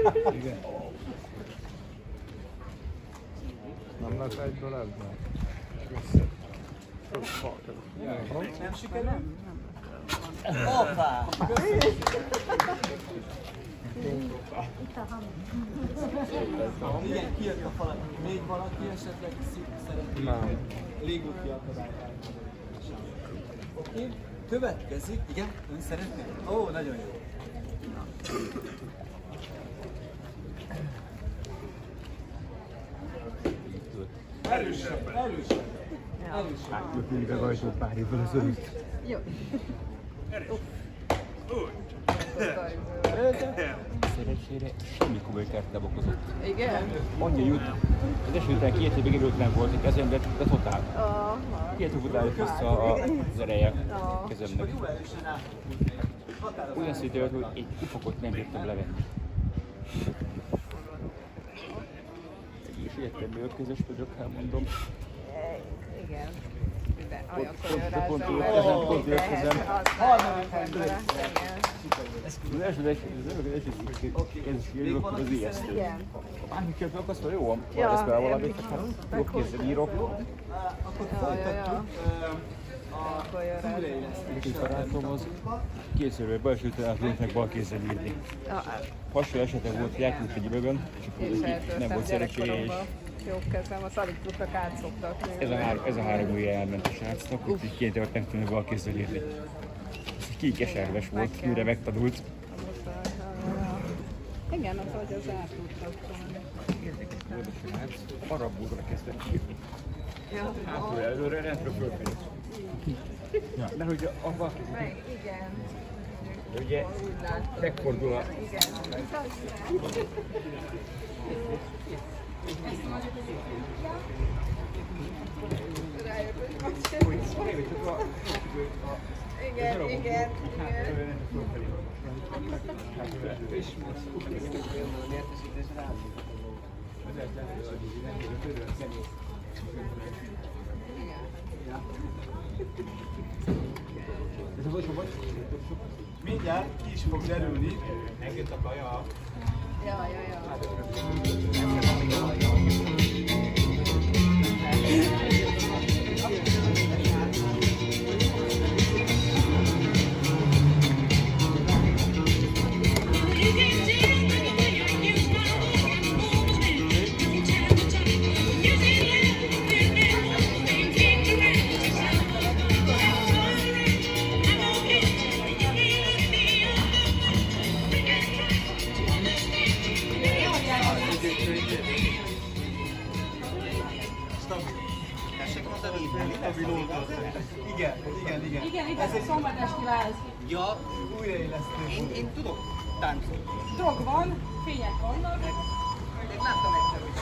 Igen. Nem lesz egyből ez már. Nem sikerül? Hoppá! Igen, kijött a falat. Még valaki esetleg szeretné légó kiakadályt. Oké, következik. Igen, ön szeretné? Ó, nagyon jó. Erősebb, erősebb. Átjött mindig az ajtó pár évvel ezelőtt. Jó. Szerencsére semmi komoly kárt nem okozott. Igen? Annyi jut, az eső után 2 évig előtt nem volt a kezem, de totál. 2 év után jött vissza az ereje a kezemnek. Olyan szinte jött, hogy egy ufakot nem bírtam levenni. És értelmű közös vagyok, elmondom. Igen. De olyankor jön rá pont az érkezem. Az első kérdés az ijesztő. Bármi kérdés akarsz, hogy jó, lesz vele valamit, csak hát jobb kézzel írok. Akkor folytatjuk. Akkor jön rá. Egy barátom az készülő bal eső után meg bal kézzel írni. Hasonló esete volt, hogy elküldött egy üvegön, és akkor nem volt szerencséje is. Jobb kezem, azt alig tudtak átszoktatni. Ez a 3 ujja elment a srácnak, úgyhogy kénytelen megtanulni bal kézzel írni. Ez egy kékeserves volt, mire megtanult. Igen, az, hogy az át tudtak szólni. Érdekes volt a srác, arabúra kezdett írni. Hátul előre, rendről fölfelé. De hogy abban... Igen. Ugye megfordul a... Igen. Igen, igen, igen. Mindjárt ki is fog derülni. Megjött a kaja. Ja. Igen, ez egy szombatesti váz. Ja, újraélesztő. Én tudok táncolni. Drog van, fények vannak. Én láttam egyszer, hogy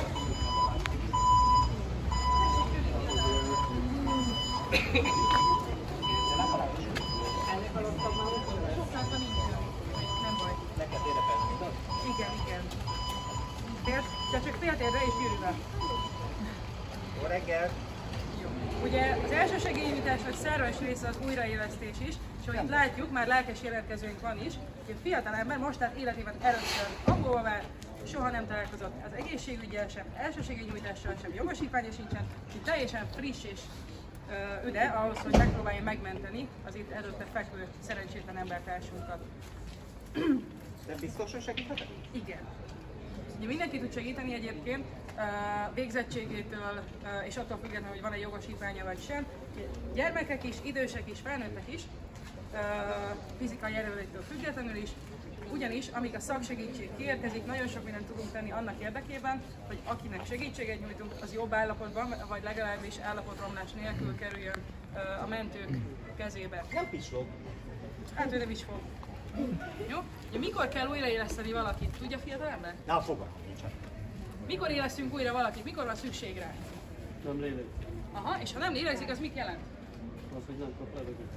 Ennek alatt már sokkal nincs. Nem baj. neked érdekelni. Igen. De csak féltérre és gyűrűvel. Jó reggel! Ugye az elsőségélynyújtás vagy szerves része az újraélesztés is, és ahogy itt látjuk, már lelkes jelentkezőink van is, hogy a fiatal ember most tehát életében először angolul már soha nem találkozott az egészségügyel sem, elsőségélynyújtással sem, jogosítványa sincsen, így teljesen friss és üde ahhoz, hogy megpróbálja megmenteni az itt előtte fekvő szerencsétlen embertársunkat. De biztosan segíthetek? Igen. Ugye mindenki tud segíteni egyébként, végzettségétől és attól függetlenül, hogy van-e jogosítványa vagy sem. Gyermekek is, idősek is, felnőttek is, fizikai erőlétől függetlenül is, ugyanis amíg a szaksegítség kiérkezik, nagyon sok mindent tudunk tenni annak érdekében, hogy akinek segítséget nyújtunk, az jobb állapotban, vagy legalábbis állapotromlás nélkül kerüljön a mentők kezébe. Nem pislog. Hát ő nem is fog. Jó? Ugye, mikor kell újraéleszteni valakit? Tudja fiatal ember? Na, fogalmam nincsen. Mikor élesztünk újra valakit? Mikor van szükség rá? Nem lélegzik. Aha, és ha nem lélegzik, az mit jelent? Az, hogy nem kap levegőt.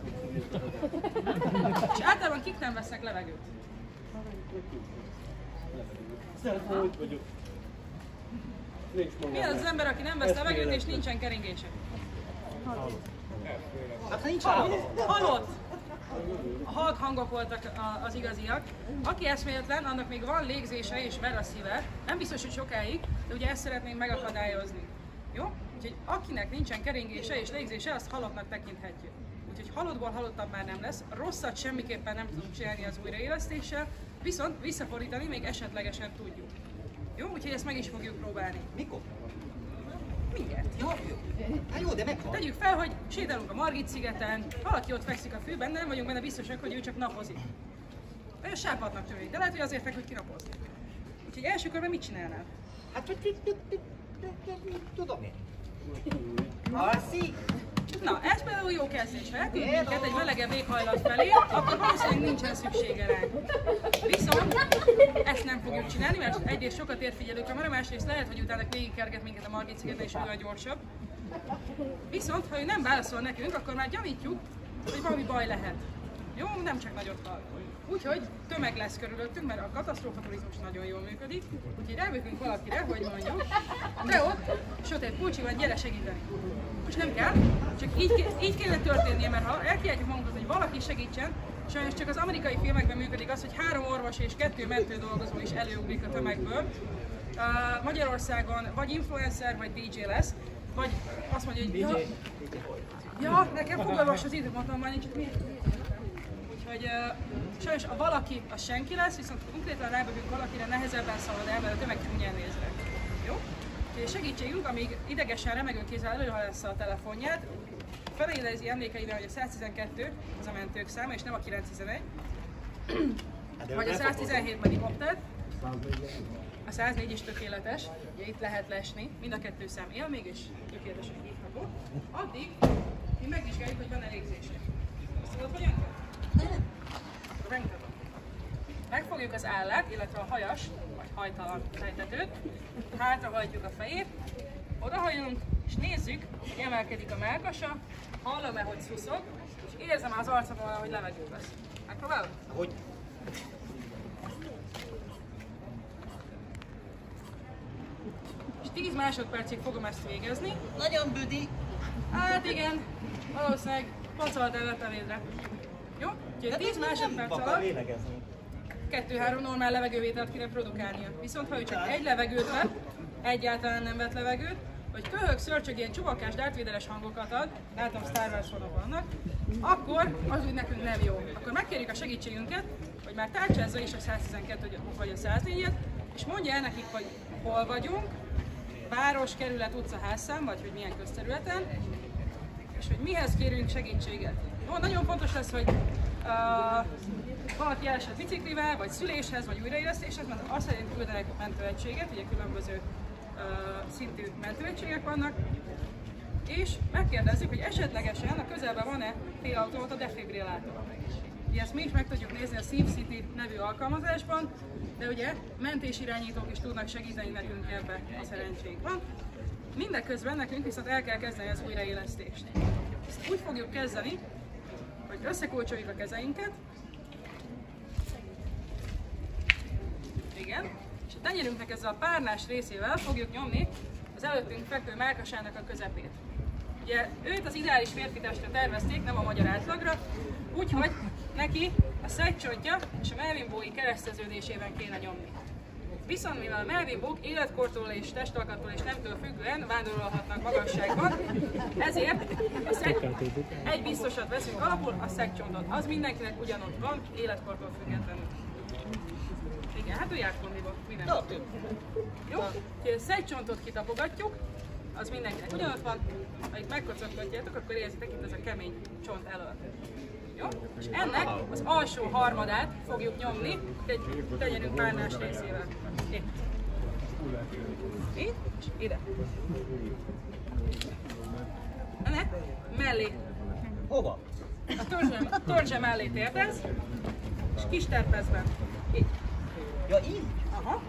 És általában kik nem vesznek levegőt? Szeretem, hogy vagyok. Nincs magam. Mi az az ember, aki nem vesz levegőt és nincsen keringése? Hát ha nincs Halott! A halk hangok voltak az igaziak. Aki eszméletlen, annak még van légzése és ver a szíve. Nem biztos, hogy sokáig, de ugye ezt szeretnénk megakadályozni. Jó? Úgyhogy akinek nincsen keringése és légzése, azt halottnak tekinthetjük. Úgyhogy halottból halottabb már nem lesz. Rosszat semmiképpen nem tudunk csinálni az újraélesztéssel, viszont visszafordítani még esetlegesen tudjuk. Jó? Úgyhogy ezt meg is fogjuk próbálni. Mikor? Mindjárt. Jó, hát jó, de meghal. Tegyük fel, hogy sétálunk a Margit-szigeten, valaki ott fekszik a fűben, de nem vagyunk benne biztosak, hogy ő csak napozik. Olyan sápadnak tűnik, de lehet, hogy azért feküdt, hogy kinapozni. Úgyhogy első körben mit csinálnál? Hát, tudom én. Alszik? Na, ez például jó kezdés, ha elküld minket egy melegebb éghajlat felé, akkor valószínűleg nincsen szüksége ránk. Viszont ezt nem fogjuk csinálni, mert egyrészt sokat ér figyelőkamera, másrészt lehet, hogy utána végigkerget minket a Margit-szigeten és ő a gyorsabb. Viszont, ha ő nem válaszol nekünk, akkor már gyanítjuk, hogy valami baj lehet. Jó, nem csak nagyot hal. Úgyhogy tömeg lesz körülöttünk, mert a katasztrófaturizmus nagyon jól működik. Úgyhogy rábökünk valakire, hogy mondjuk, de ott sötét pulcsi van, gyere segíteni. Most nem kell, csak így kéne történnie, mert ha elkiáltjuk magunkat, hogy valaki segítsen, sajnos csak az amerikai filmekben működik az, hogy 3 orvos és 2 mentődolgozó is előugrik a tömegből. Magyarországon vagy influencer, vagy DJ lesz, vagy azt mondja, hogy ja, nekem fogalmas az időt, mondtam már, csak miért? Úgyhogy sajnos a valaki az senki lesz, viszont konkrétan rábökünk valakire, nehezebben szalad el, mert a tömeg csúnyán néz rá. Jó? Úgyhogy segítségünk, amíg idegesen remegő kézzel előhalassa a telefonját, felidézi emlékeire, hogy a 112 az a mentők száma, és nem a 911. Vagy a 117 helikopter. A 104 is tökéletes, ugye itt lehet lesni, mind a 2 szám él még, és tökéletesen hívható. Addig mi megvizsgáljuk, hogy van elégzése. Azt tudod, hogyan kell? Akkor megmutatom. Megfogjuk az állát, illetve a hajas, vagy hajtalan fejtetőt, hátrahajtjuk a fejét, odahajlunk, és nézzük, hogy emelkedik a mellkasa, hallom-e, hogy szuszog, és érzem az arcomon, hogy levegő vesz. Megpróbálod? Hogy? És 10 másodpercig fogom ezt végezni. Nagyon büdi. Hát igen, valószínűleg pacoltál a tevédre. Jó? Úgyhogy 10 másodperc alatt 2-3 normál levegővételt kéne produkálnia. Viszont ha ő csak egy levegőt vett, egyáltalán nem vett levegőt, vagy köhög, szörcsög, ilyen csuvakás, Darth Vader-es hangokat ad, látom Star Wars fanok vannak, akkor az úgy nekünk nem jó. Akkor megkérjük a segítségünket, hogy már tárcsázza is a 112 vagy a 104-et, és mondja el nekik, hogy hol vagyunk, város, kerület, utca, házszám, vagy hogy milyen közterületen, és hogy mihez kérünk segítséget. Jó, nagyon fontos lesz, hogy valaki elesett biciklivel, vagy szüléshez, vagy újraélesztéshez, mert azt szerint küldenek mentőegységet, ugye különböző szintű mentőegységek vannak, és megkérdezzük, hogy esetlegesen a közelben van-e félautomata defibrillátor. Ugye ezt mi is meg tudjuk nézni a SafeCity nevű alkalmazásban, de ugye mentésirányítók is tudnak segíteni nekünk ebbe, a szerencsénk van. Mindeközben nekünk viszont el kell kezdeni az újraélesztést. Ezt úgy fogjuk kezdeni, hogy összekulcsoljuk a kezeinket, igen, és a tenyerünknek ezzel a párnás részével fogjuk nyomni az előttünk fekvő mellkasának a közepét. Ugye őt az ideális férfitestre tervezték, nem a magyar átlagra, úgyhogy neki a szegcsontja és a melvinbói kereszteződésében kéne nyomni. Viszont mivel a melvinbók életkortól és testalkattól és nemtől függően vándorolhatnak magasságban, ezért egy biztosat veszünk alapul, a szegcsontot. Az mindenkinek ugyanott van, életkortól függetlenül. Igen, hát ő járt kondiba, mi nem. Jó? Úgyhogy a szegcsontot kitapogatjuk, az mindenkinek ugyanott van, ha itt megkocogtatjátok, akkor érzitek itt ez a kemény csont elől. Jó? És ennek az alsó harmadát fogjuk nyomni egy tenyerünk párnás részével. Itt. Itt, és ide. Ennek mellé. Hova? A törzse mellé térdez, és kis terpezben. Így. Ja, így? Aha.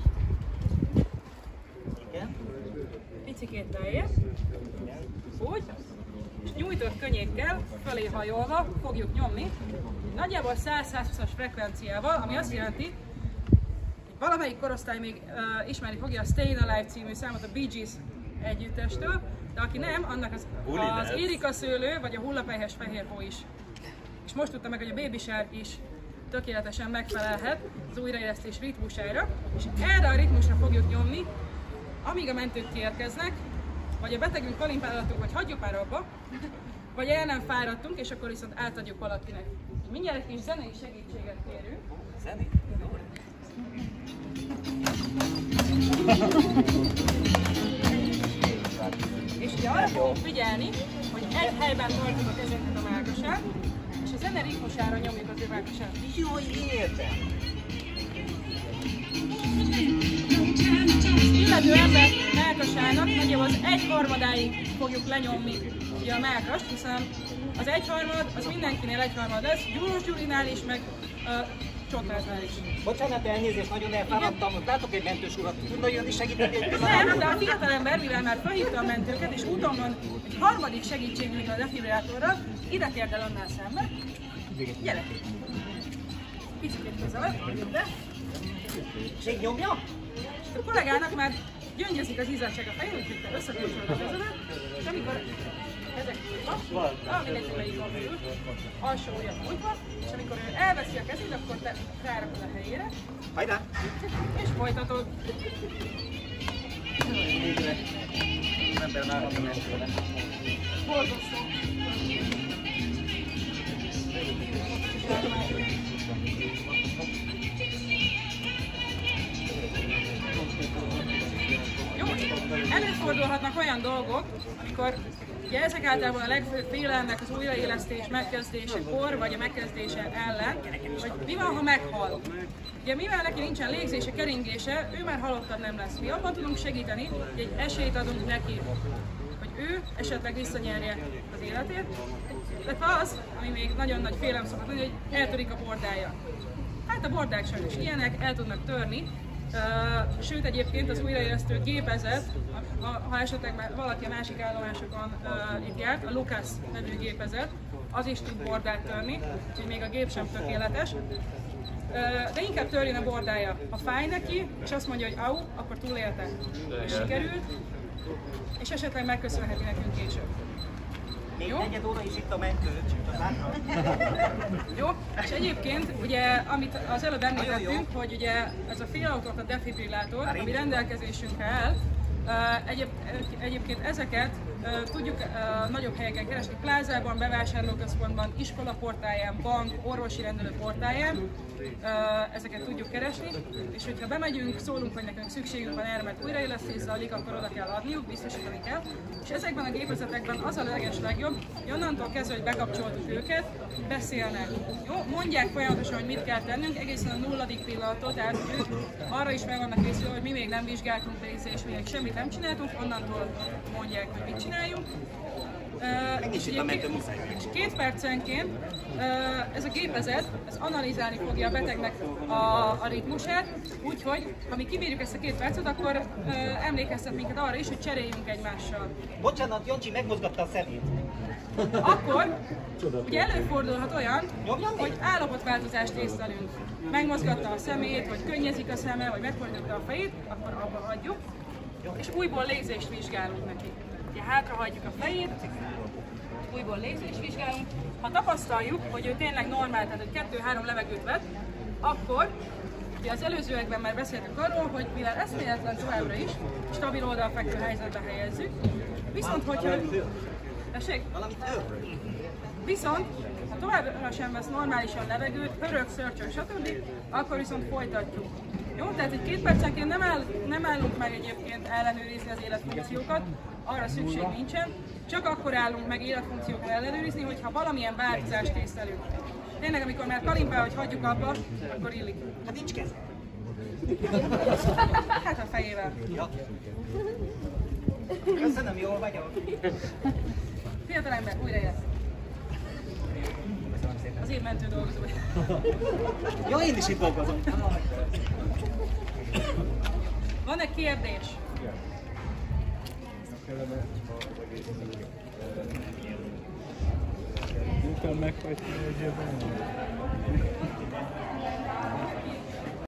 Igen. Picikét lejjebb. Úgy. És nyújtott könnyékkel fölé hajolva fogjuk nyomni, nagyjából 100-120-as frekvenciával, ami azt jelenti, hogy valamelyik korosztály még ismerni fogja a Staying Alive című számot a Bee Gees együttestől, de aki nem, annak az érikaszőlő vagy a hullapelyhes fehérhó is és most tudta meg, hogy a baby shower is tökéletesen megfelelhet az újraélesztés ritmusára, és erre a ritmusra fogjuk nyomni, amíg a mentők kiérkeznek, vagy a betegünk kalimpálhatunk, hogy hagyjuk már abba, vagy el nem fáradtunk, és akkor viszont átadjuk valakinek. Mindjárt egy kis zenei segítséget kérünk. Zenét? És ugye arra fogunk figyelni, hogy egy helyben tartjuk a kezünket a mellkasán, és a zene ritmusára nyomjuk az ő mellkasán. Jó, értem! Illető ember mellkasának nagyjából az 1/3-áig fogjuk lenyomni ugye a mellkast, hiszen az 1/3 az mindenkinél 1/3 lesz, Gyulós Gyulinál is, meg Csotásnál is. Bocsánat, elnézést, nagyon elfáradtam, ott látok egy mentős urat, tudna jönni segíteni egy Nem, de a fiatalember, mivel már felhívta a mentőket, és úton van egy harmadik segítségnyújtó a defibrillátorral, ide térd el annál szembe. Gyere! Picit közelebb, de... Ség nyomja? A kollégának már gyöngyözik az izzadság a fején, úgyhogy te összekapcsolod a kezedet, és amikor ezek mindegy, melyik van belül, alsó ujjat nyújtva, és amikor ő elveszi a kezét, akkor te rárakod a helyére. Hajrá! És folytatod. Az ember már van a mentőre. Borzasztó. Jó, előfordulhatnak olyan dolgok, amikor ugye ezek általában a legfőbb félelmek az újraélesztés megkezdésekor, vagy a megkezdése ellen, hogy mi van, ha meghal. Ugye mivel neki nincsen légzése, keringése, ő már halottabb nem lesz. Mi abban tudunk segíteni, hogy egy esélyt adunk neki, hogy ő esetleg visszanyerje az életét. Tehát az, ami még nagyon nagy félelem szokott lenni, hogy eltörik a bordája. Hát a bordák sajnos ilyenek, el tudnak törni. Sőt, egyébként az újraélesztő gépezet, ha esetleg valaki a másik állomásokon itt járt, a Lukasz nevű gépezet, az is tud bordát törni, úgyhogy még a gép sem tökéletes. De inkább törjön a bordája. Ha fáj neki, és azt mondja, hogy au, akkor túlélte, és sikerült, és esetleg megköszönheti nekünk később. Még negyed óra is itt a mentő, csak Jó, és egyébként, ugye, amit az előbb említettünk, hogy ugye ez a félautomata defibrillátor, ami rendelkezésünkre áll, egyébként ezeket tudjuk nagyobb helyeken keresni, plázában, bevásárlóközpontban, iskola portáján, bank, orvosi rendelő portáján, ezeket tudjuk keresni, és hogyha bemegyünk, szólunk, hogy nekünk szükségünk van erre, mert újraélesztés zajlik, akkor oda kell adniuk, biztosítani kell. És ezekben a gépezetekben az a legjobb, hogy onnantól kezdve, hogy bekapcsoltuk őket, beszélnek. Jó? Mondják folyamatosan, hogy mit kell tennünk, egészen a 0. pillanattól, tehát ők arra is meg vannak készülve, hogy mi még nem vizsgáltunk és mi még semmit nem csináltunk, onnantól mondják, hogy mit csináljunk. És 2 percenként ez a gépezet analizálni fogja a betegnek a ritmusát, úgyhogy ha mi kibírjuk ezt a 2 percet, akkor emlékeztet minket arra is, hogy cseréljünk egymással. Bocsánat, Jancsi megmozgatta a szemét. Akkor ugye előfordulhat olyan, hogy állapotváltozást észlelünk. Megmozgatta a szemét, vagy könnyezik a szeme, vagy megfordította a fejét, akkor abba hagyjuk, és újból légzést vizsgálunk neki. Ugye hátrahagyjuk a fejét, újból légzést vizsgálunk. Ha tapasztaljuk, hogy ő tényleg normál, tehát hogy 2-3 levegőt vett, akkor ugye az előzőekben már beszéltünk arról, hogy mivel eszméletlen továbbra is stabil oldalfekvő helyzetbe helyezzük, viszont hogyha... Tessék? Viszont, ha továbbra sem vesz normálisan levegőt, pörög, szörcsön, stb., akkor viszont folytatjuk. Jó? Tehát egy 2 percenként nem állunk meg egyébként ellenőrizni az életfunkciókat, arra szükség nincsen, csak akkor állunk meg életfunkciókat ellenőrizni, hogyha valamilyen változást észlelünk. Tényleg, amikor már kalimpál, hogy hagyjuk abba, akkor illik. Hát nincs keze. Hát a fejével. Ja. Köszönöm, jól vagyok. Fiatalember, újra jössz. Az én mentő dolgozó. Jó, én is itt dolgozom. Van-e kérdés? Utána meghagyni, hogy